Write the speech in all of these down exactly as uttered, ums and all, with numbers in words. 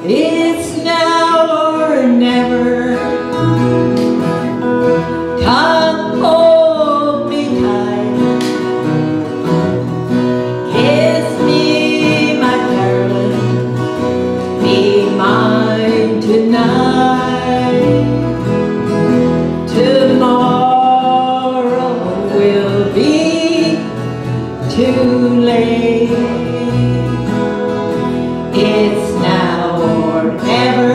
It's now or never. Come hold me tight. Kiss me, my darling. Be mine tonight. Tomorrow will be too late. It's now or never.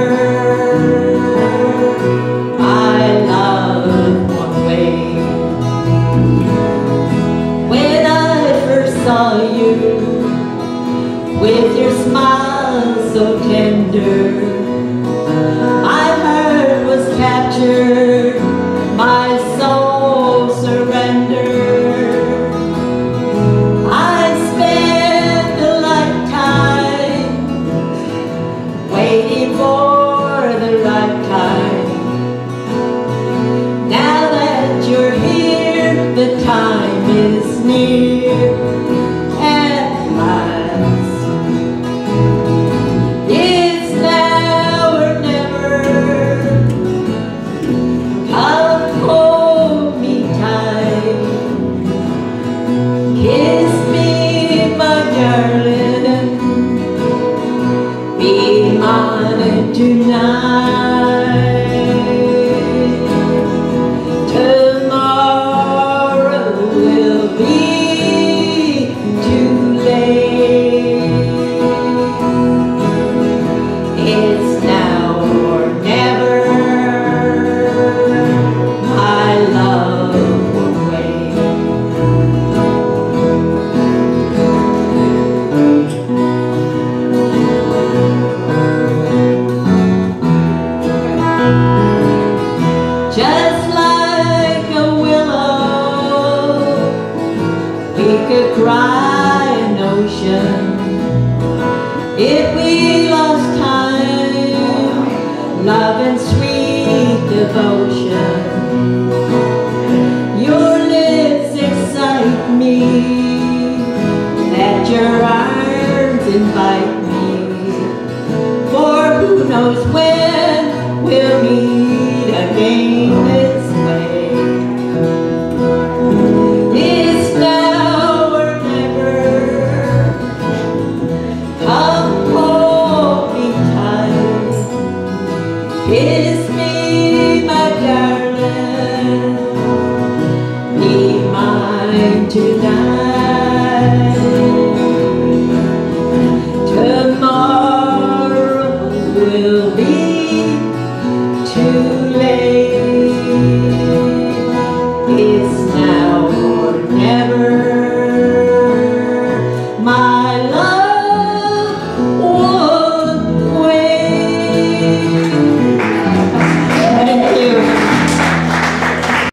I love one way. When I first saw you, with your smile so tender, my heart was captured, my soul surrendered. I spent a lifetime waiting for the right time. Now that you're here, the time is near at last. It's now or never. Come hold me tight. Kiss me, my darling. Be mine tonight. Tomorrow will be too late. It's now or never. My love will wait. Just like a willow, we could cry an ocean if we lost time, love and sweet devotion. Your lips excite me, let your arms invite me, for who knows when we'll meet again this way. It's now or never. Come hold me tight. Kiss